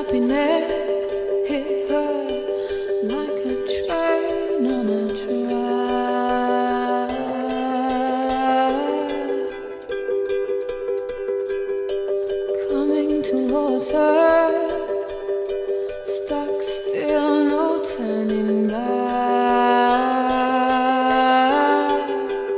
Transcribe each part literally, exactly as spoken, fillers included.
Happiness hit her like a train on a track, coming towards her, stuck still, no turning back.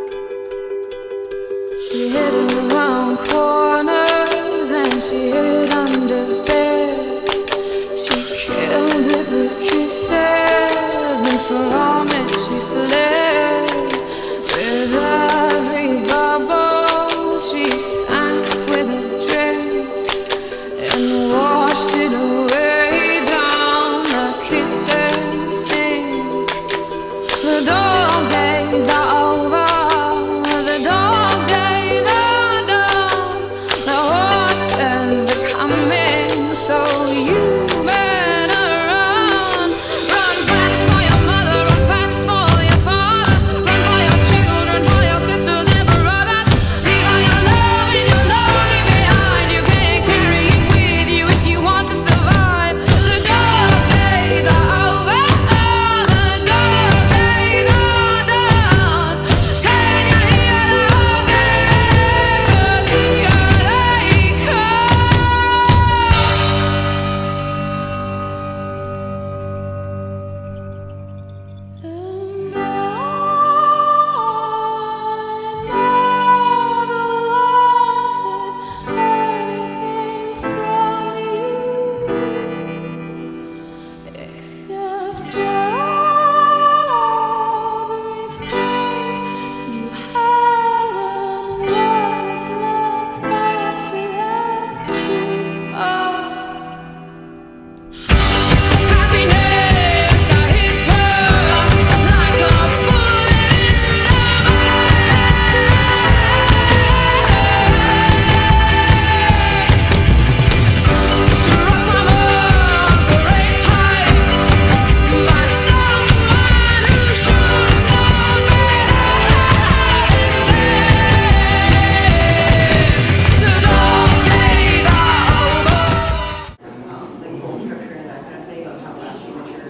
She hid around corners and she hid under beds. She killed it with kisses, and from it she fled. With every bubble she sank with a drink and washed it away down the kitchen sink. The dog days are over, the dog days are done. The horses are coming, so you better run. Run fast for your mother, run fast for your father, run for your children, for your sisters and brothers. Leave all your love and your lonely behind. You can't carry it with you if you want to survive. The dog days are over, the dog days are done. Can you hear the horses? 'Cause here they come. And I never wanted anything from you except everything you had and what was left after that too. Oh. Happiness, I hit her like a bullet in the back. Struck from a great height by someone who should have known better. The dog days are over. Like bone structure and that kind of thing, like how fast she matures.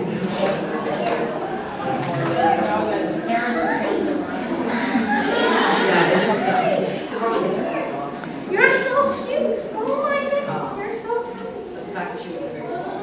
Yeah, it just does. You're so cute. Oh my goodness, you're so cute. The fact that she was a very small